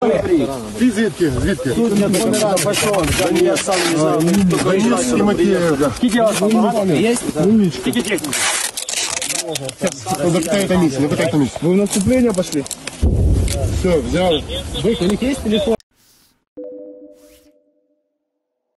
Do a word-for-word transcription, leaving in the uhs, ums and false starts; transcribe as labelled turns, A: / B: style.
A: Ти звідки? Звідки?
B: Тут нет номера пошел, я сам не знаю. Сколько вас багато? Есть? Сколько техники?
A: Ну, какая комиссия? Ну, какая комиссия?
C: Вы в наступление пошли?
A: Все, взяли.
C: Вы, у них есть телефон?